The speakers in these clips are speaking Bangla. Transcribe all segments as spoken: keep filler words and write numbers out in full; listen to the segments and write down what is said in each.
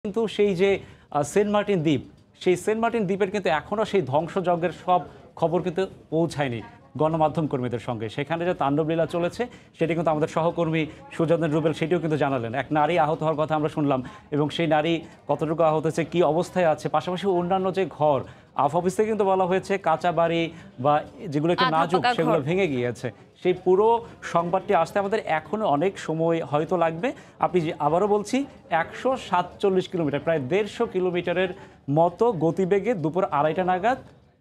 কিন্তু সেই যে সেন্ট মার্টিন দ্বীপ, সেই সেন্ট মার্টিন দ্বীপের কিন্তু এখনও সেই ধ্বংসযজ্ঞের সব খবর কিন্তু পৌঁছায়নি গণমাধ্যম কর্মীদের সঙ্গে। সেখানে যে তাণ্ডবলীলা চলেছে সেটি কিন্তু আমাদের সহকর্মী সুজনের রুবেল সেটিও কিন্তু জানালেন। এক নারী আহত হওয়ার কথা আমরা শুনলাম, এবং সেই নারী কতটুকু আহত হয়েছে, কী অবস্থায় আছে, পাশাপাশি অন্যান্য যে ঘর আফ অফিস থেকে কিন্তু বলা হয়েছে কাঁচা বাড়ি বা যেগুলো একটু নাজুক সেগুলো ভেঙে গিয়েছে। সেই পুরো সংবাদটি আসতে আমাদের এখনও অনেক সময় হয়তো লাগবে। আপনি আবারও বলছি, একশো সাতচল্লিশ কিলোমিটার প্রায় দেড়শো কিলোমিটারের মতো গতিবেগে দুপুর আড়াইটা নাগাদ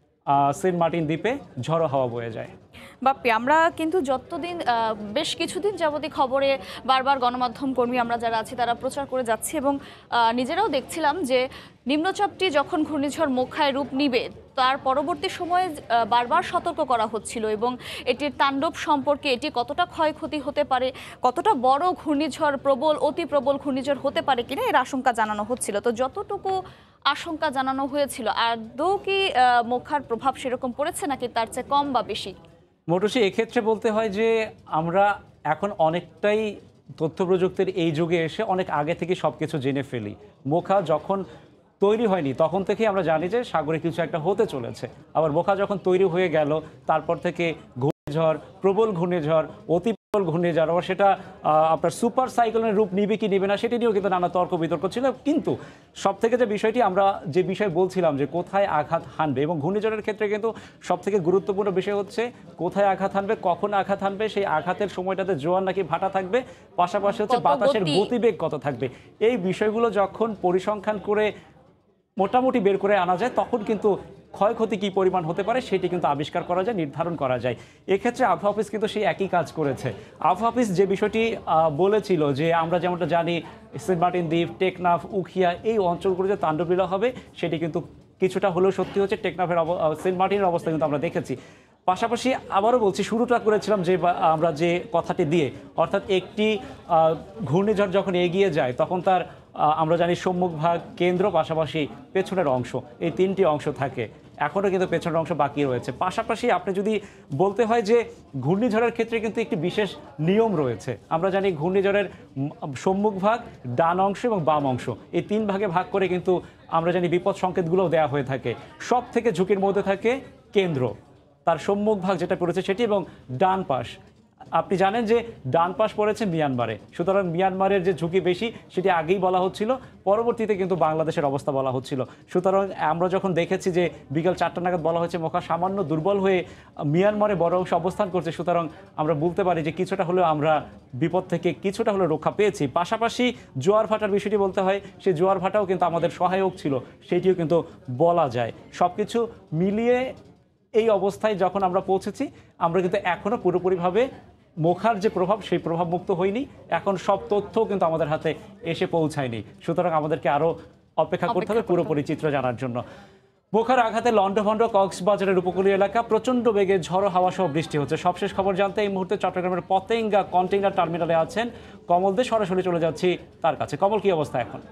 সেন্ট মার্টিন দ্বীপে ঝড়ো হাওয়া বয়ে যায়। বাপ্পি, আমরা কিন্তু যতদিন বেশ কিছুদিন যাবতীয় খবরে বারবার গণমাধ্যম কর্মী আমরা যারা আছি তারা প্রচার করে যাচ্ছি, এবং নিজেরাও দেখছিলাম যে নিম্নচাপটি যখন ঘূর্ণিঝড় মোখায় রূপ নিবে তার পরবর্তী সময়ে বারবার সতর্ক করা হচ্ছিল, এবং এটির তাণ্ডব সম্পর্কে, এটি কতটা ক্ষয়ক্ষতি হতে পারে, কতটা বড় ঘূর্ণিঝড়, প্রবল অতি প্রবল ঘূর্ণিঝড় হতে পারে কিনা এর আশঙ্কা জানানো হচ্ছিল। তো যতটুকু আশঙ্কা জানানো হয়েছিল, আদৌ কি মোখার প্রভাব সেরকম পড়েছে নাকি তার চেয়ে কম বা বেশি? মোটরসি, এক্ষেত্রে বলতে হয় যে আমরা এখন অনেকটাই তথ্য প্রযুক্তির এই যুগে এসে অনেক আগে থেকে সব কিছু জেনে ফেলি। মোখা যখন তৈরি হয়নি তখন থেকে আমরা জানি যে সাগরে কিছু একটা হতে চলেছে। আবার মোখা যখন তৈরি হয়ে গেল তারপর থেকে ঘূর্ণিঝড়, প্রবল ঘূর্ণিঝড়, অতি প্রবল ঘূর্ণিঝড়, আবার সেটা আপনার সুপার সাইক্লোনের রূপ নিবে কি নিবে না সেটি নিয়েও কিন্তু নানা তর্ক বিতর্ক ছিল। কিন্তু সব থেকে যে বিষয়টি আমরা যে বিষয় বলছিলাম যে কোথায় আঘাত হানবে, এবং ঘূর্ণিঝড়ের ক্ষেত্রে কিন্তু সব থেকে গুরুত্বপূর্ণ বিষয় হচ্ছে কোথায় আঘাত হানবে, কখন আঘাত হানবে, সেই আঘাতের সময়টাতে জোয়ার নাকি ভাটা থাকবে, পাশাপাশি হচ্ছে বাতাসের গতিবেগ কত থাকবে। এই বিষয়গুলো যখন পরিসংখ্যান করে মোটামুটি বের করে আনা যায় তখন কিন্তু ক্ষয়ক্ষতি কী পরিমাণ হতে পারে সেটি কিন্তু আবিষ্কার করা যায়, নির্ধারণ করা যায়। এক্ষেত্রে আবহাওয়া অফিস কিন্তু সেই একই কাজ করেছে। আবহাওয়া অফিস যে বিষয়টি বলেছিল যে আমরা যেমনটা জানি সেন্ট মার্টিন দ্বীপ, টেকনাফ, উখিয়া এই অঞ্চলগুলো যে তাণ্ডবলীলা হবে সেটি কিন্তু কিছুটা হলেও সত্যি হচ্ছে। টেকনাফের সেন্ট মার্টিনের অবস্থা কিন্তু আমরা দেখেছি। পাশাপাশি আবারও বলছি, শুরুটা করেছিলাম যে আমরা যে কথাটি দিয়ে, অর্থাৎ একটি ঘূর্ণিঝড় যখন এগিয়ে যায় তখন তার আমরা জানি সম্মুখভাগ, কেন্দ্র, পাশাপাশি পেছনের অংশ, এই তিনটি অংশ থাকে। এখনও কিন্তু পেছনের অংশ বাকি রয়েছে। পাশাপাশি আপনি যদি বলতে হয় যে ঘূর্ণিঝড়ের ক্ষেত্রে কিন্তু একটি বিশেষ নিয়ম রয়েছে। আমরা জানি ঘূর্ণিঝড়ের সম্মুখভাগ, ডান অংশ এবং বাম অংশ, এই তিন ভাগে ভাগ করে কিন্তু আমরা জানি বিপদ সংকেতগুলোও দেওয়া হয়ে থাকে। সব থেকে ঝুঁকির মধ্যে থাকে কেন্দ্র, তার সম্মুখভাগ যেটা পড়েছে সেটি, এবং ডান পাশ। আপনি জানেন যে ডান পাশ পড়েছে মিয়ানমারে, সুতরাং মিয়ানমারের যে ঝুঁকি বেশি সেটি আগেই বলা হচ্ছিল, পরবর্তীতে কিন্তু বাংলাদেশের অবস্থা বলা হচ্ছিল। সুতরাং আমরা যখন দেখেছি যে বিকাল চারটা নাগাদ বলা হয়েছে মোখা সামান্য দুর্বল হয়ে মিয়ানমারে বড় অংশ অবস্থান করছে, সুতরাং আমরা বলতে পারি যে কিছুটা হলেও আমরা বিপদ থেকে কিছুটা হলেও রক্ষা পেয়েছি। পাশাপাশি জোয়ার ভাটার বিষয়টি বলতে হয়, সেই জোয়ার ভাটাও কিন্তু আমাদের সহায়ক ছিল, সেটিও কিন্তু বলা যায়। সব কিছু মিলিয়ে এই অবস্থায় যখন আমরা পৌঁছেছি, আমরা কিন্তু এখনও পুরোপুরিভাবে মোখার যে প্রভাব সেই প্রভাব মুক্ত হয়নি। এখন সব তথ্য কিন্তু আমাদের হাতে এসে পৌঁছায়নি, সুতরাং আমাদেরকে আরও অপেক্ষা করতে হবে পুরোপুরি চিত্র জানার জন্য। মোখার আঘাতে লন্ডভন্ড কক্সবাজারের উপকূলীয় এলাকা প্রচণ্ড বেগে ঝড়ো হাওয়া সহ বৃষ্টি হচ্ছে। সবশেষ খবর জানতে এই মুহূর্তে চট্টগ্রামের পতেঙ্গা কন্টেইনার টার্মিনালে আছেন কমল দে, সরাসরি চলে যাচ্ছি তার কাছে। কমল, কি অবস্থা এখন?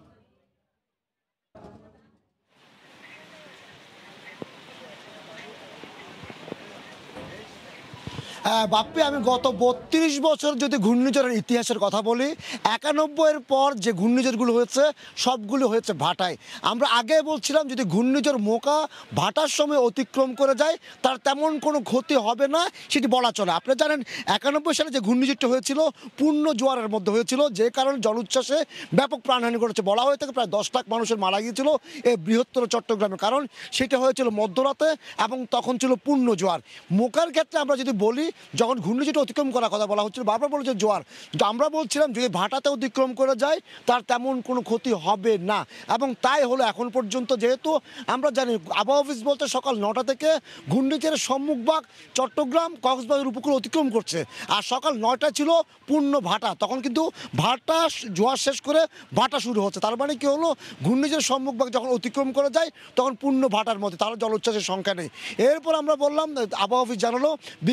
বাপ্পি, আমি গত বত্রিশ বছর যদি ঘূর্ণিঝড়ের ইতিহাসের কথা বলি, একানব্বইয়ের পর যে ঘূর্ণিঝড়গুলো হয়েছে সবগুলো হয়েছে ভাটায়। আমরা আগে বলছিলাম যদি ঘূর্ণিঝড় মোকা ভাটার সময় অতিক্রম করে যায় তার তেমন কোনো ক্ষতি হবে না, সেটি বলা চলে। আপনি জানেন একানব্বই সালে যে ঘূর্ণিঝড়টা হয়েছিল পূর্ণ জোয়ারের মধ্যে হয়েছিল, যে কারণে জলোচ্ছ্বাসে ব্যাপক প্রাণহানি করেছে। বলা হয়ে থাকে প্রায় দশ লাখ মানুষের মারা গিয়েছিল এই বৃহত্তর চট্টগ্রামে, কারণ সেটা হয়েছিল মধ্যরাতে এবং তখন ছিল পূর্ণ জোয়ার। মোকার ক্ষেত্রে আমরা যদি বলি, যখন ঘূর্ণিঝড় অতিক্রম করার কথা বলা হচ্ছিল, বারবার বলেছে জোয়ার, আমরা বলছিলাম যদি ভাটাতে অতিক্রম করে যায় তার তেমন কোনো ক্ষতি হবে না, এবং তাই হলো এখন পর্যন্ত। যেহেতু আমরা জানি আবহাওয়া অফিস বলতে সকাল নটা থেকে ঘূর্ণিঝড়ের সম্মুখভাগ চট্টগ্রাম কক্সবাজার উপকূল অতিক্রম করছে, আর সকাল নয়টা ছিল পূর্ণ ভাটা, তখন কিন্তু ভাটা জোয়ার শেষ করে ভাটা শুরু হচ্ছে। তার মানে কি হলো, ঘূর্ণিঝড়ের সম্মুখভাগ যখন অতিক্রম করে যায় তখন পূর্ণ ভাটার মধ্যে, তাহলে জলোচ্ছ্বাসের সংখ্যা নেই। এরপর আমরা বললাম, আবহাওয়া অফিস জানালো বিকেল তিনটা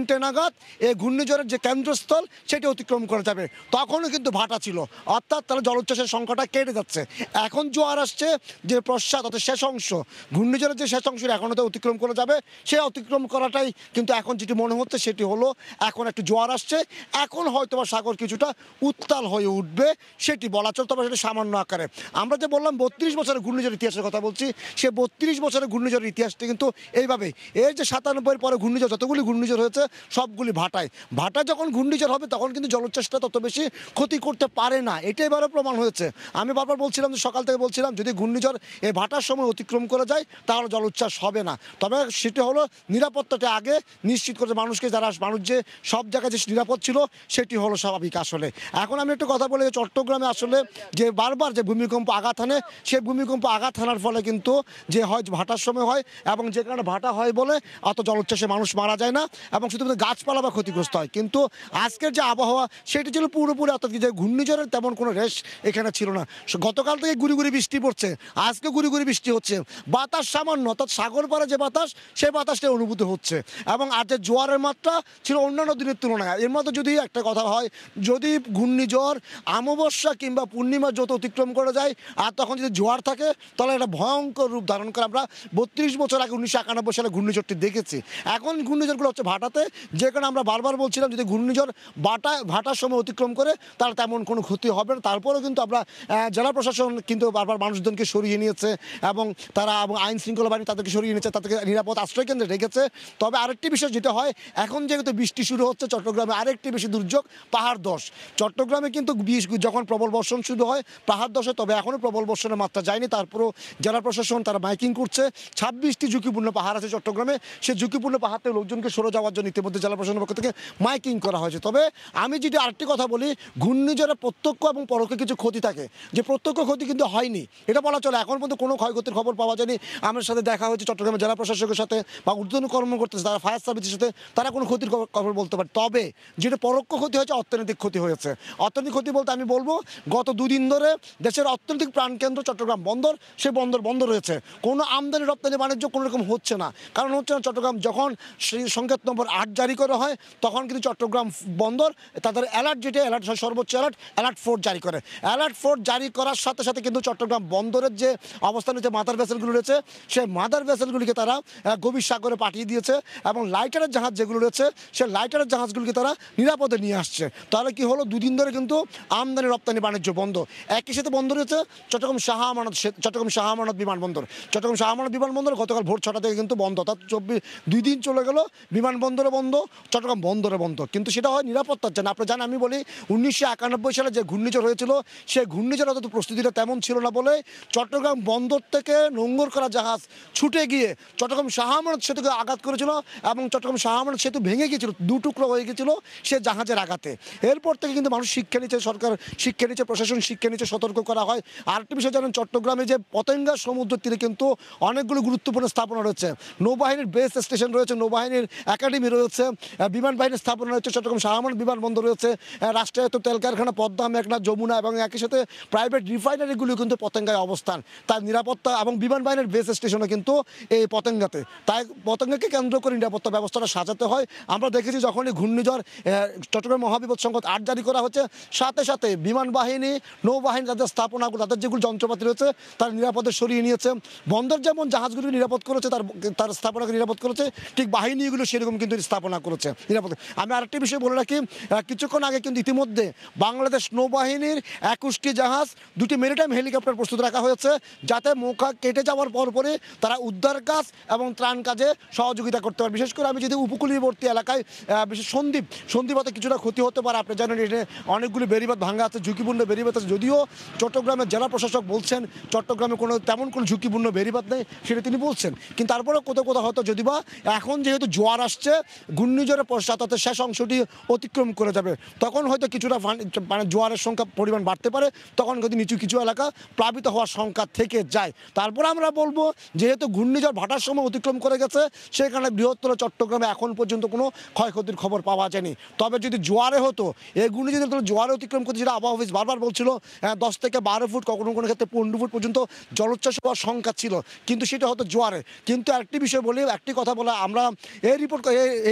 তিনটে নাগাদ এই ঘূর্ণিঝড়ের যে কেন্দ্রস্থল সেটি অতিক্রম করে যাবে। তখনও কিন্তু ভাটা ছিল, অর্থাৎ তাহলে জলোচ্ছ্বাসের সংখ্যাটা কেটে যাচ্ছে। এখন জোয়ার আসছে যে পশ্চাৎ অর্থাৎ শেষ অংশ, ঘূর্ণিঝড়ের যে শেষ অংশ এখনও তো অতিক্রম করে যাবে, সে অতিক্রম করাটাই কিন্তু এখন যেটি মনে হচ্ছে সেটি হলো এখন একটু জোয়ার আসছে। এখন হয়তো বা সাগর কিছুটা উত্তাল হয়ে উঠবে, সেটি বলা চল, তবে সেটা সামান্য আকারে। আমরা যে বললাম বত্রিশ বছরের ঘূর্ণিঝড় ইতিহাসের কথা বলছি, সে বত্রিশ বছরের ঘূর্ণিঝড়ের ইতিহাসটি কিন্তু এইভাবেই, এই যে সাতানব্বইয়ের পরে ঘূর্ণিঝড় যতগুলি ঘূর্ণিঝড় হয়েছে সবগুলি ভাটায়। ভাটা যখন ঘূর্ণিঝড় হবে তখন কিন্তু জলোচ্ছ্বাসটা তত বেশি ক্ষতি করতে পারে না, এটা এবারও প্রমাণ হয়েছে। আমি বারবার বলছিলাম যে সকাল থেকে বলছিলাম যদি ঘূর্ণিঝড় এই ভাটার সময় অতিক্রম করে যায় তাহলে জলোচ্ছ্বাস হবে না। তবে সেটি হলো নিরাপত্তাটা আগে নিশ্চিত করতে মানুষকে, যারা মানুষ যে সব জায়গায় যে নিরাপদ ছিল সেটি হলো স্বাভাবিক। আসলে এখন আমি একটু কথা বলি, চট্টগ্রামে আসলে যে বারবার যে ভূমিকম্প আঘাত হানে, সেই ভূমিকম্প আঘাত হানার ফলে কিন্তু যে হয় ভাটার সময় হয়, এবং যে কারণে ভাটা হয় বলে অত জলোচ্ছ্বাসে মানুষ মারা যায় না এবং শুধুমাত্র গাছপালা বা ক্ষতিগ্রস্ত হয়। কিন্তু আজকের যে আবহাওয়া সেটি ছিল পুরোপুরি, অর্থাৎ যে ঘূর্ণিঝড়ের তেমন কোনো রেশ এখানে ছিল না। গতকাল থেকে গুড়ি গুড়ি বৃষ্টি পড়ছে, আজকে গুড়ি গুড়ি বৃষ্টি হচ্ছে, বাতাস সামান্য, অর্থাৎ সাগর পাড়ে যে বাতাস সেই বাতাসটা অনুভূত হচ্ছে। এবং আর যে জোয়ারের মাত্রা ছিল অন্যান্য দিনের তুলনায়, এর মধ্যে যদি একটা কথা হয়, যদি ঘূর্ণিঝড় অমাবস্যা কিংবা পূর্ণিমা যত অতিক্রম করে যায় আর তখন যদি জোয়ার থাকে তাহলে একটা ভয়ঙ্কর রূপ ধারণ করে। আমরা বত্রিশ বছর আগে উনিশশো একানব্বই সালে ঘূর্ণিঝড়টি দেখেছি। এখন ঘূর্ণিঝড়গুলো হচ্ছে ভাটাতে, যে কারণে আমরা বারবার বলছিলাম যদি ঘূর্ণিঝড় বাটা ভাটার সময় অতিক্রম করে তার তেমন কোনো ক্ষতি হবে না। তারপরেও কিন্তু আমরা জেলা প্রশাসন কিন্তু বারবার মানুষজনকে সরিয়ে নিয়েছে এবং তারা এবং আইন শৃঙ্খলা বাহিনী তাদেরকে সরিয়ে নিয়েছে, তাদেরকে নিরাপদ আশ্রয় কেন্দ্রে রেখেছে। তবে আরেকটি বিষয় যেটা হয়, এখন যেহেতু বৃষ্টি শুরু হচ্ছে চট্টগ্রামে আরেকটি বেশি দুর্যোগ পাহাড় ধস। চট্টগ্রামে কিন্তু যখন প্রবল বর্ষণ শুরু হয় পাহাড় ধসে, তবে এখনও প্রবল বর্ষণের মাত্রা যায়নি। তারপরেও জেলা প্রশাসন তারা মাইকিং করছে। ছাব্বিশটি ঝুঁকিপূর্ণ পাহাড় আছে চট্টগ্রামে, সেই ঝুঁকিপূর্ণ পাহাড় থেকে লোকজনকে সরে যাওয়ার জন্য ইতিমধ্যে জেলা প্রশাসনের পক্ষ থেকে মাইকিং করা হয়েছে। তবে আমি যদি আরেকটি কথা বলি, ঘূর্ণিঝড়ে প্রত্যক্ষ এবং পরোক্ষ কিছু ক্ষতি থাকে, যে প্রত্যক্ষ ক্ষতি কিন্তু হয়নি এটা বলা চলে। এখন পর্যন্ত কোনো ক্ষয়ক্ষতির খবর পাওয়া যায়নি। আমার সাথে দেখা হয়েছে চট্টগ্রামের জেলা প্রশাসকের সাথে বা ঊর্ধ্বতন কর্মকর্তা তারা ফায়ার সার্ভিসের সাথে, তারা কোনো ক্ষতির খবর বলতে পারে। তবে যেটা পরোক্ষ ক্ষতি হয়েছে অর্থনৈতিক ক্ষতি হয়েছে। অর্থনৈতিক ক্ষতি বলতে আমি বলবো গত দুদিন ধরে দেশের অর্থনৈতিক প্রাণকেন্দ্র চট্টগ্রাম বন্দর, সে বন্দর বন্ধ রয়েছে। কোনো আমদানি রপ্তানি বাণিজ্য কোনো রকম হচ্ছে না। কারণ হচ্ছে না, চট্টগ্রাম যখন সেই সংকেত নম্বর আট জারি করা হয় তখন কিন্তু চট্টগ্রাম বন্দর তাদের অ্যালার্ট, যেটা অ্যালার্ট সর্বোচ্চ অ্যালার্ট অ্যালার্ট ফোর জারি করে। অ্যালার্ট ফোর জারি করার সাথে সাথে কিন্তু চট্টগ্রাম বন্দরের যে অবস্থান রয়েছে, মাদার ভেসেলগুলো রয়েছে, সেই মাদার ভেসেলগুলিকে তারা গভীর সাগরে পাঠিয়ে দিয়েছে এবং লাইটারের জাহাজ যেগুলো রয়েছে সেই লাইটারের জাহাজগুলিকে তারা নিরাপদে নিয়ে আসছে। তাহলে কি হলো, দুদিন ধরে কিন্তু আমদানি রপ্তানি বাণিজ্য বন্ধ। একই সাথে বন্ধ রয়েছে চট্টগ্রাম শাহ আমানত চট্টগ্রাম শাহ আমানত বিমানবন্দর। চট্টগ্রাম শাহ আমানত বিমানবন্দর গতকাল ভোর ছটা থেকে কিন্তু বন্ধ, অর্থাৎ চব্বিশ দুই দিন চলে গেল বিমানবন্দরে বন্ধ, চট্টগ্রাম বন্দরে বন্ধ। কিন্তু সেটা হয় নিরাপত্তার জন্য। আপনি জানেন, আমি বলি উনিশশো একানব্বই সালে যে ঘূর্ণিঝড় হয়েছিল সেই ঘূর্ণিঝড় অত প্রস্তুতিটা তেমন ছিল না বলে চট্টগ্রাম বন্দর থেকে নোঙ্গর করা জাহাজ ছুটে গিয়ে চট্টগ্রাম শাহ আমানত সেতুকে আঘাত করেছিল এবং চট্টগ্রাম শাহ আমানত সেতু ভেঙে গিয়েছিল, দু টুকরো হয়ে গিয়েছিল সে জাহাজের আঘাতে। এরপর থেকে কিন্তু মানুষ শিক্ষা নিচ্ছে, সরকার শিক্ষা নিচ্ছে, প্রশাসন শিক্ষা নিচ্ছে, সতর্ক করা হয়। আরেকটি বিষয় জানেন, চট্টগ্রামে যে পতেঙ্গা সমুদ্র তীরে কিন্তু অনেকগুলো গুরুত্বপূর্ণ স্থাপনা রয়েছে। নৌবাহিনীর বেস স্টেশন রয়েছে, নৌবাহিনীর একাডেমি রয়েছে, বিমান বাহিনীর স্থাপনা রয়েছে, চট্টগ্রাম শাহ আমানত বিমানবন্দর রয়েছে, রাষ্ট্রায়ত্ত তেল কারখানা পদ্মা, মেঘনা, যমুনা এবং একই সাথে প্রাইভেট রিফাইনারিগুলো কিন্তু পতেঙ্গায় অবস্থান। তার নিরাপত্তা এবং বিমান বাহিনীর বেস স্টেশনও কিন্তু এই পতেঙ্গাতে। তাই পতেঙ্গাকে কেন্দ্র করে নিরাপত্তা ব্যবস্থাটা সাজাতে হয়। আমরা দেখেছি যখনই ঘূর্ণিঝড় চট্টগ্রাম মহাবিপদ সংকেত আট জারি করা হচ্ছে, সাথে সাথে বিমান বাহিনী, নৌবাহিনী তাদের স্থাপনাগুলো, তাদের যেগুলো যন্ত্রপাতি রয়েছে তার নিরাপদে সরিয়ে নিয়েছে। বন্দর যেমন জাহাজগুলি নিরাপদ করেছে, তার তার স্থাপনাকে নিরাপদ করেছে, ঠিক বাহিনীগুলো সেরকম কিন্তু স্থাপনা করেছে নিরাপদ। আমি আরেকটি বিষয় বলে রাখি, কিছুক্ষণ আগে কিন্তু ইতিমধ্যে বাংলাদেশ নৌবাহিনীর একুশটি জাহাজ, দুটি মেরিটাইম হেলিকপ্টার প্রস্তুত রাখা হয়েছে, যাতে মোখা কেটে যাওয়ার পরপরই তারা উদ্ধার কাজ এবং ত্রাণ কাজে সহযোগিতা করতে পারে। বিশেষ করে আমি যদি উপকূলীয়বর্তী এলাকায়, বিশেষ সন্দ্বীপ সন্দ্বীপতে কিছুটা ক্ষতি হতে পারে। আপনি জানেন এখানে অনেকগুলি বেড়িবাঁধ ভাঙা আছে, ঝুঁকিপূর্ণ বেড়িবাঁধ আছে। যদিও চট্টগ্রামের জেলা প্রশাসক বলছেন চট্টগ্রামে কোনো তেমন কোনো ঝুঁকিপূর্ণ বেড়িবাঁধ নেই, সেটা তিনি বলছেন। কিন্তু তারপরেও কোথাও কোথাও হয়তো যদি বা এখন যেহেতু জোয়ার আসছে, ঘূর্ণিঝড়ের পশ্চাৎ শেষ অংশটি অতিক্রম করে যাবে, তখন হয়তো কিছুটা মানে জোয়ারের সংখ্যা পরিমাণ বাড়তে পারে, তখন কিন্তু নিচু কিছু এলাকা প্লাবিত হওয়ার সংখ্যা থেকে যায়। তারপরে আমরা বলবো যেহেতু ঘূর্ণিঝড় ভাটার সময় অতিক্রম করে গেছে, সেখানে বৃহত্তর চট্টগ্রামে এখন পর্যন্ত কোনো ক্ষয়ক্ষতির খবর পাওয়া যায়নি। তবে যদি জোয়ারে হতো, এই ঘূর্ণিঝড় জোয়ারে অতিক্রম করতে, যেটা আবহাওয়া অফিস বারবার বলছিল দশ থেকে বারো ফুট, কখনো কোনো ক্ষেত্রে পনেরো ফুট পর্যন্ত জলোচ্ছ্বাস হওয়ার সংখ্যা ছিল, কিন্তু সেটা হতো জোয়ারে। কিন্তু একটি বিষয় বলি, একটি কথা বলা, আমরা এই রিপোর্ট এই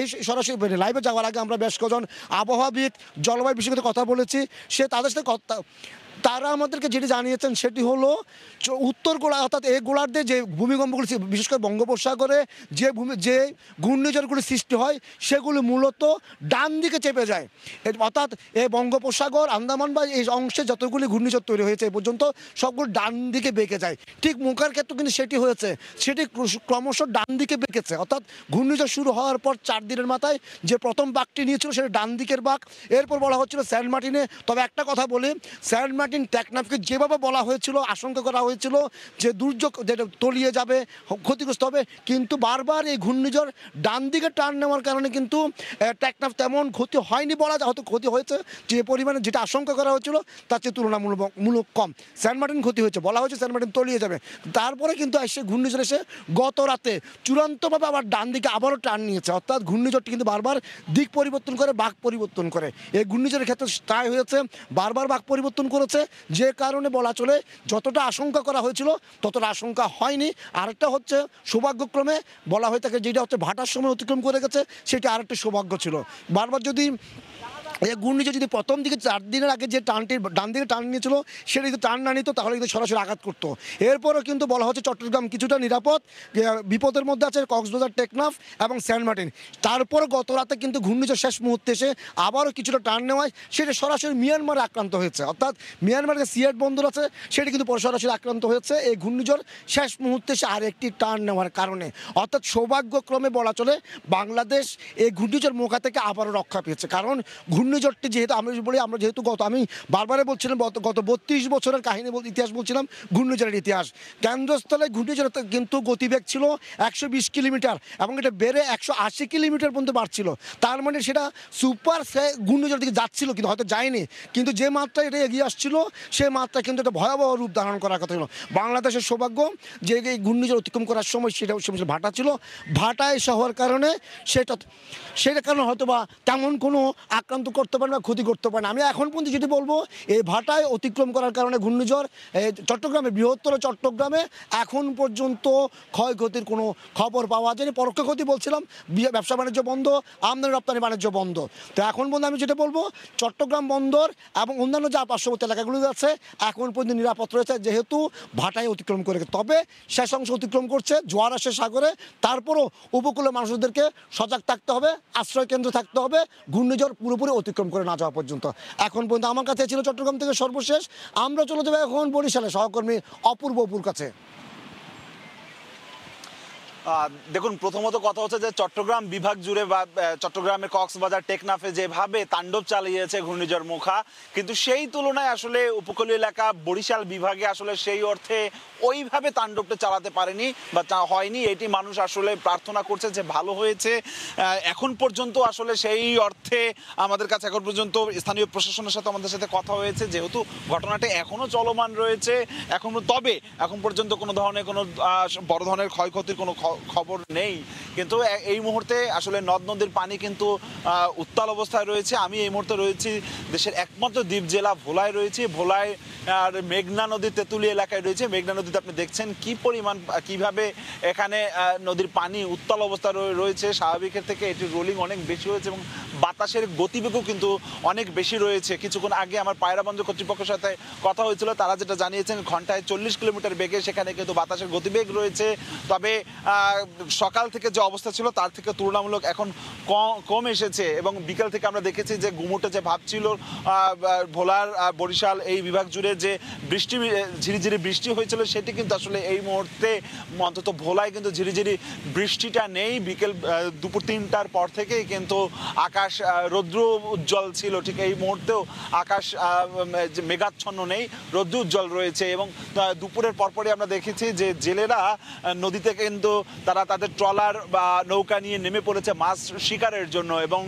সরাসরি লাইভে যাওয়ার আগে আমরা বেশ কজন আবহাওয়াবিদ জলবায়ু বিষয়ে কথা বলেছি, সে তাদের সাথে কথা তারা আমাদেরকে যেটি জানিয়েছেন সেটি হলো উত্তর গোলা অর্থাৎ এই গোলার্ধে যে ভূমিকম্পগুলি বিশেষ করে বঙ্গোপসাগরে যে ভূমি যে ঘূর্ণিঝড়গুলি সৃষ্টি হয় সেগুলি মূলত ডান দিকে চেপে যায়। অর্থাৎ এই বঙ্গোপসাগর আন্দামান বা এই অংশে যতগুলি ঘূর্ণিঝড় তৈরি হয়েছে এ পর্যন্ত সবগুলো ডান দিকে বেঁকে যায়। ঠিক মোকার ক্ষেত্রে কিন্তু সেটি হয়েছে, সেটি ক্রমশ ডান দিকে বেঁকেছে। অর্থাৎ ঘূর্ণিঝড় শুরু হওয়ার পর চার দিনের মাথায় যে প্রথম বাঁকটি নিয়েছিল সেটা ডান দিকের বাঁক। এরপর বলা হচ্ছিল সেন্ট মার্টিনে, তবে একটা কথা বলি, সেন্ট মার্টিন টেকনাফকে যেভাবে বলা হয়েছিল আশঙ্কা করা হয়েছিল যে দুর্যোগ যেটা তলিয়ে যাবে ক্ষতিগ্রস্ত হবে, কিন্তু বারবার এই ঘূর্ণিঝড় ডান দিকে টার্ন নেওয়ার কারণে কিন্তু টেকনাফ তেমন ক্ষতি হয়নি বলা যায়, হয়তো ক্ষতি হয়েছে যে পরিমাণে যেটা আশঙ্কা করা হয়েছিল তার চেয়ে তুলনামূলক মূলক কম। সেন্ট মার্টিন ক্ষতি হয়েছে, বলা হয়েছে সেন্ট মার্টিন তলিয়ে যাবে, তারপরে কিন্তু এসে ঘূর্ণিঝড় এসে গত রাতে চূড়ান্তভাবে আবার ডান দিকে আবারও টার্ন নিয়েছে। অর্থাৎ ঘূর্ণিঝড়টি কিন্তু বারবার দিক পরিবর্তন করে, বাঁক পরিবর্তন করে। এই ঘূর্ণিঝড়ের ক্ষেত্রে তাই হয়েছে, বারবার বাঁক পরিবর্তন করেছে, যে কারণে বলা চলে যতটা আশঙ্কা করা হয়েছিল ততটা আশঙ্কা হয়নি। আরেকটা হচ্ছে সৌভাগ্যক্রমে বলা হয়ে থাকে যেটা হচ্ছে ভাটার সময় অতিক্রম করে গেছে, সেটা আরেকটা সৌভাগ্য ছিল। বারবার যদি এই ঘূর্ণিঝড় যদি প্রথম দিকে চার দিনের আগে যে টানটি ডান দিকে টান নিয়েছিল সেটা যদি টান না নিত তাহলে কিন্তু সরাসরি আঘাত করতো। এরপরও কিন্তু বলা হচ্ছে চট্টগ্রাম কিছুটা নিরাপদ, বিপদের মধ্যে আছে কক্সবাজার, টেকনাফ এবং সেন্ট মার্টিন। তারপর গত রাতে কিন্তু ঘূর্ণিঝড় শেষ মুহূর্তে এসে আবারও কিছুটা টান নেওয়ায় সেটা সরাসরি মিয়ানমারে আক্রান্ত হয়েছে। অর্থাৎ মিয়ানমারের যে সিলেট বন্দর আছে সেটি কিন্তু সরাসরি আক্রান্ত হয়েছে এই ঘূর্ণিঝড় শেষ মুহূর্তে এসে আরেকটি টান নেওয়ার কারণে। অর্থাৎ সৌভাগ্যক্রমে বলা চলে বাংলাদেশ এই ঘূর্ণিঝড় মোকা থেকে আবারও রক্ষা পেয়েছে। কারণ ঘূর্ণিঝড়টি যেহেতু আমি বলি আমরা যেহেতু গত আমি বারবারে বলছিলাম গত বত্রিশ বছরের কাহিনী ইতিহাস বলছিলাম ঘূর্ণিঝড়ের ইতিহাস। কেন্দ্রস্থলে ঘূর্ণিঝড় কিন্তু গতিবেগ ছিল একশো বিশ কিলোমিটার এবং এটা বেড়ে একশো আশি কিলোমিটার পর্যন্ত বাড়ছিল। তার মানে সেটা সুপার ঘূর্ণিঝড় দিকে যাচ্ছিল, কিন্তু হয়তো যায়নি, কিন্তু যে মাত্রায় এটা এগিয়ে আসছিল সে মাত্রা কিন্তু একটা ভয়াবহ রূপ ধারণ করার কথা ছিল। বাংলাদেশের সৌভাগ্য যে এই ঘূর্ণিঝড় অতিক্রম করার সময় সেটা ভাটা ছিল, ভাটায় এসে হওয়ার কারণে সেটা সেটার কারণে হয়তো বা তেমন কোনো আক্রান্ত করতে পারে না, ক্ষতি করতে পারে না। আমি এখন পর্যন্ত যেটি বলবো এই ভাটায় অতিক্রম করার কারণে ঘূর্ণিঝড় চট্টগ্রামে বৃহত্তর চট্টগ্রামে এখন পর্যন্ত ক্ষয়ক্ষতির কোনো খবর পাওয়া যায়নি। পরোক্ষ ক্ষতি বলছিলাম, ব্যবসা বাণিজ্য বন্ধ, আমদানি রপ্তানি বাণিজ্য বন্ধ। তো এখন পর্যন্ত আমি যেটা বলবো চট্টগ্রাম বন্দর এবং অন্যান্য যা পার্শ্ববর্তী এলাকাগুলো আছে এখন পর্যন্ত নিরাপদ রয়েছে যেহেতু ভাটায় অতিক্রম করে। তবে শেষ অংশ অতিক্রম করছে, জোয়ার আসে সাগরে, তারপরও উপকূলের মানুষদেরকে সজাগ থাকতে হবে, আশ্রয় কেন্দ্র থাকতে হবে ঘূর্ণিঝড় পুরোপুরি অতিক্রম করে না যাওয়া পর্যন্ত। এখন পর্যন্ত আমার কাছে ছিল চট্টগ্রাম থেকে সর্বশেষ। আমরা চলে যাবো এখন বরিশালে সহকর্মী অপূর্ব অপুর কাছে। দেখুন, প্রথমত কথা হচ্ছে যে চট্টগ্রাম বিভাগ জুড়ে বা চট্টগ্রামের কক্সবাজার, টেকনাফে যেভাবে তাণ্ডব চালিয়েছে ঘূর্ণিঝড় মোখা, কিন্তু সেই তুলনায় আসলে উপকূলীয় এলাকা বরিশাল বিভাগে আসলে সেই অর্থে ওইভাবে তাণ্ডবটা চালাতে পারেনি বা হয়নি। এটি মানুষ আসলে প্রার্থনা করছে যে ভালো হয়েছে। এখন পর্যন্ত আসলে সেই অর্থে আমাদের কাছে এখন পর্যন্ত স্থানীয় প্রশাসনের সাথে আমাদের সাথে কথা হয়েছে, যেহেতু ঘটনাটা এখনো চলমান রয়েছে এখন, তবে এখন পর্যন্ত কোনো ধরনের কোনো বড় ধরনের ক্ষয়ক্ষতির কোনো খবর নেই। কিন্তু এই মুহূর্তে আসলে নদ নদীর পানি কিন্তু উত্তাল অবস্থায় রয়েছে। আমি এই মুহূর্তে রয়েছি দেশের একমাত্র দ্বীপ জেলা ভোলায় রয়েছি। ভোলায় আর মেঘনা নদী তেঁতুলিয়া এলাকায় রয়েছে। মেঘনা নদীতে আপনি দেখছেন কি পরিমাণ কিভাবে এখানে নদীর পানি উত্তাল অবস্থা রয়েছে। স্বাভাবিকের থেকে এটি রোলিং অনেক বেশি হয়েছে এবং বাতাসের গতিবেগও কিন্তু অনেক বেশি রয়েছে। কিছুক্ষণ আগে আমার পায়রা বন্দর কর্তৃপক্ষের সাথে কথা হয়েছিল, তারা যেটা জানিয়েছেন ঘন্টায় চল্লিশ কিলোমিটার বেগে সেখানে কিন্তু বাতাসের গতিবেগ রয়েছে। তবে সকাল থেকে যে অবস্থা ছিল তার থেকে তুলনামূলক এখন কম এসেছে এবং বিকাল থেকে আমরা দেখেছি যে গুমোটে যে ভাব ছিল ভোলার বরিশাল এই বিভাগ জুড়ে যে বৃষ্টি ঝিরিঝিরি বৃষ্টি হয়েছিল সেটি কিন্তু আসলে এই মুহূর্তে অন্তত ভোলায় কিন্তু ঝিরিঝিরি বৃষ্টিটা নেই। বিকেল দুপুর তিনটার পর থেকেই কিন্তু আকাশ রৌদ্র উজ্জ্বল ছিল, ঠিক এই মুহূর্তেও আকাশ মেঘাচ্ছন্ন নেই, রৌদ্র উজ্জ্বল রয়েছে। এবং দুপুরের পরপরই আমরা দেখেছি যে জেলেরা নদীতে কিন্তু তারা তাদের ট্রলার বা নৌকা নিয়ে নেমে পড়েছে মাছ শিকারের জন্য এবং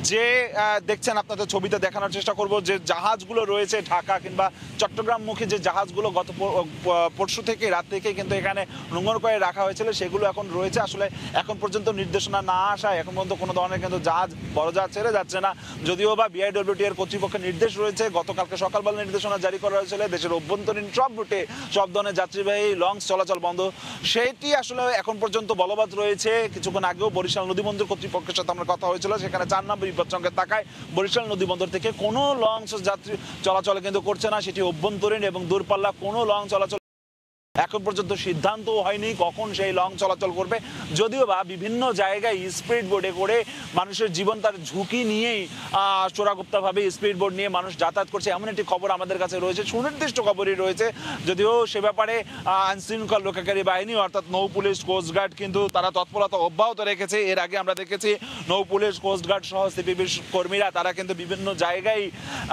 যে আহ, দেখছেন আপনাদের ছবিতে দেখানোর চেষ্টা করব যে জাহাজগুলো রয়েছে ঢাকা কিংবা চট্টগ্রামমুখী যে জাহাজগুলো গত প- প- পরশু থেকে রাত থেকে কিন্তু এখানে নোংর করে রাখা হয়েছিল সেগুলো এখন রয়েছে। আসলে এখন পর্যন্ত নির্দেশনা না আসায় এখন পর্যন্ত কোনো ধরনের কিন্তু জাহাজ বড় জাহাজ ছেড়ে যাচ্ছে না, যদিও বা বিআইডব্লিউটি এর কর্তৃপক্ষের নির্দেশ রয়েছে। গতকালকে সকালবেলা নির্দেশনা জারি করা হয়েছিল দেশের অভ্যন্তরীণ সব রুটে সব ধরনের যাত্রীবাহী লঞ্চ চলাচল বন্ধ, সেটি আসলে এখন পর্যন্ত বলবৎ রয়েছে। কিছুক্ষণ আগেও বরিশাল নদীবন্দর কর্তৃপক্ষের সাথে আমরা কথা হয়েছিল, সেখানে চার নম্বর বিপদ সংকেত থাকায় বরিশাল নদীবন্দর থেকে কোনো লঞ্চ যাত্রী চলাচল কিন্তু করছে না, সেটি অভ্যন্তরীণ এবং দূরপাল্লা কোনো লঞ্চ চলাচল এখন পর্যন্ত সিদ্ধান্ত হয়নি কখন সেই লং চলাচল করবে। যদিও বা বিভিন্ন জায়গায় স্পিড বোর্ডে করে মানুষের জীবন তার ঝুঁকি নিয়েই চোরাগুপ্তাভাবে স্পিড বোর্ড নিয়ে মানুষ যাতায়াত করছে, এমন একটি খবর আমাদের কাছে রয়েছে, সুনির্দিষ্ট খবরই রয়েছে। যদিও সে ব্যাপারে আইনশৃঙ্খলা রক্ষাকারী বাহিনী অর্থাৎ নৌ পুলিশ কোস্টগার্ড কিন্তু তারা তৎপরতা অব্যাহত রেখেছে। এর আগে আমরা দেখেছি নৌ পুলিশ কোস্টগার্ড সহ সিপিবির কর্মীরা তারা কিন্তু বিভিন্ন জায়গায়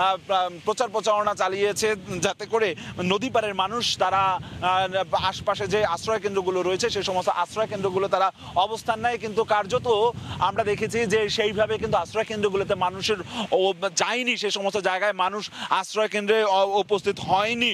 প্রচার প্রচারণা চালিয়েছে যাতে করে নদী পাড়ের মানুষ তারা আশপাশে যে আশ্রয় কেন্দ্রগুলো রয়েছে সেই সমস্ত আশ্রয় কেন্দ্রগুলো তারা অবস্থান নেয়। কিন্তু কার্যত আমরা দেখেছি যে সেইভাবে কিন্তু আশ্রয় কেন্দ্রগুলোতে মানুষের যায়নি, সেই সমস্ত জায়গায় মানুষ আশ্রয় কেন্দ্রে উপস্থিত হয়নি।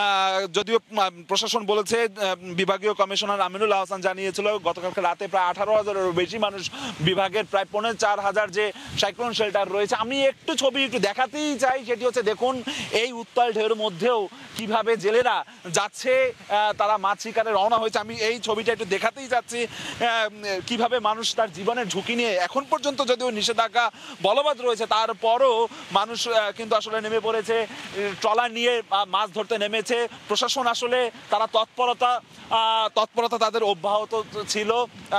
যদিও প্রশাসন বলেছে, বিভাগীয় কমিশনার আমিনুল হাসান জানিয়েছিল গতকালকে রাতে প্রায় আঠারো হাজারেরও বেশি মানুষ বিভাগের প্রায় পৌনে চার হাজার যে সাইক্লোন শেল্টার রয়েছে। আমি একটু ছবি একটু দেখাতেই চাই, সেটি হচ্ছে দেখুন এই উত্তাল ঢেউর মধ্যেও কিভাবে জেলেরা যাচ্ছে, তারা মাছ শিকারে রওনা হয়েছে। আমি এই ছবিটা একটু দেখাতেই যাচ্ছি কিভাবে মানুষ তার জীবনের ঝুঁকি নিয়ে, এখন পর্যন্ত যদিও নিষেধাজ্ঞা বলবৎ রয়েছে তারপরও মানুষ কিন্তু আসলে নেমে পড়েছে, ট্রলার নিয়ে মাছ ধরতে নেমেছে। প্রশাসন আসলে তারা তৎপরতা তৎপরতা তাদের অব্যাহত ছিল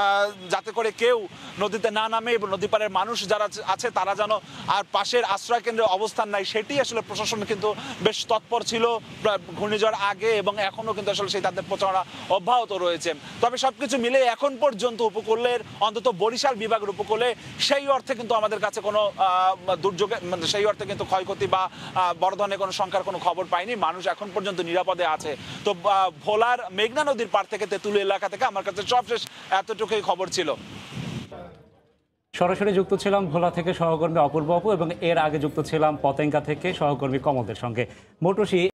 যাতে করে কেউ নদীতে না নামে এবং নদী পাড়ের মানুষ যারা আছে তারা যেন আর পাশের আশ্রয় কেন্দ্রে অবস্থান নাই, সেটি আসলে প্রশাসন কিন্তু বেশ তৎপর ছিল ঘূর্ণিঝড় আগে এবং এখনো কিন্তু আসলে সেই তাদের প্রচারণা অব্যাহত রয়েছে। তবে সবকিছু মিলে এখন পর্যন্ত উপকূলের অন্তত বরিশাল বিভাগের উপকূলে সেই অর্থে কিন্তু আমাদের কাছে কোনো দুর্যোগে মানে সেই অর্থে কিন্তু ক্ষয়ক্ষতি বা বড় ধরনের কোনো সংখ্যার কোনো খবর পাইনি, মানুষ এখন পর্যন্ত নিরাপদে আছে। তো ভোলার মেঘনা নদীর পাড় থেকে তেঁতুলিয়া এলাকা থেকে আমার কাছে সবশেষ এতটুকুই খবর ছিল। সরাসরি যুক্ত ছিলাম ভোলা থেকে সহকর্মী অপূর্ব অপু এবং এর আগে যুক্ত ছিলাম পতেঙ্গা থেকে সহকর্মী কমলদের সঙ্গে। মোটরসি